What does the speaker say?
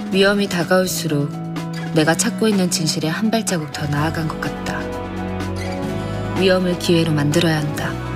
위험이 다가올수록 내가 찾고 있는 진실에 한 발자국 더 나아간 것 같다. 위험을 기회로 만들어야 한다.